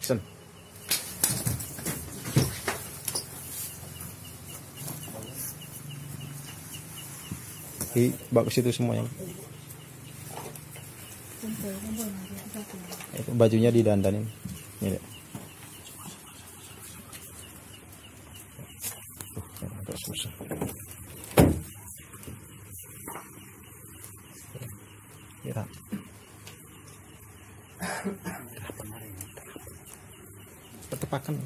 Action. Bagus itu semuanya. Itu bajunya didandanin. Ini. Agak susah. Ya. Tepakan.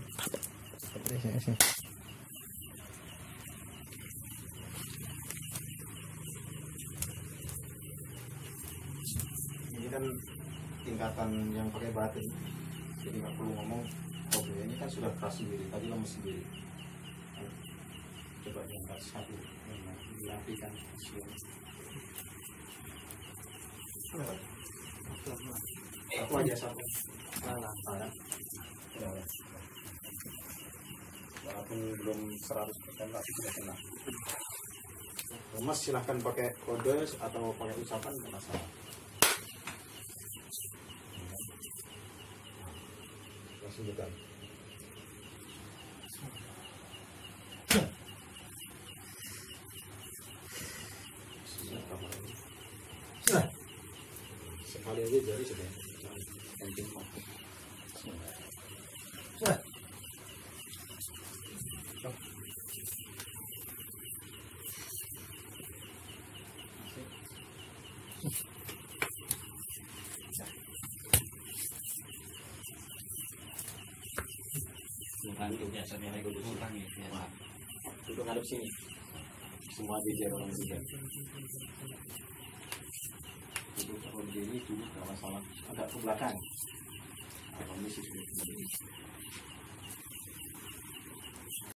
Ini kan tingkatan yang pakai batin, jadi nggak perlu ngomong. Oke, ini kan sudah keras sendiri, tadi lemes sendiri. Coba yang keras satu, diapikan. Satu aja satu. Walaupun belum 100% tapi sudah kena. Mas silahkan pakai kode atau pakai ucapan, nggak masalah. Langsung bukan. Sekali aja jari sudah. Untuk ngadep sini semua DJ orang juga itu kalau begini dulu nggak masalah, agak ke belakang komisi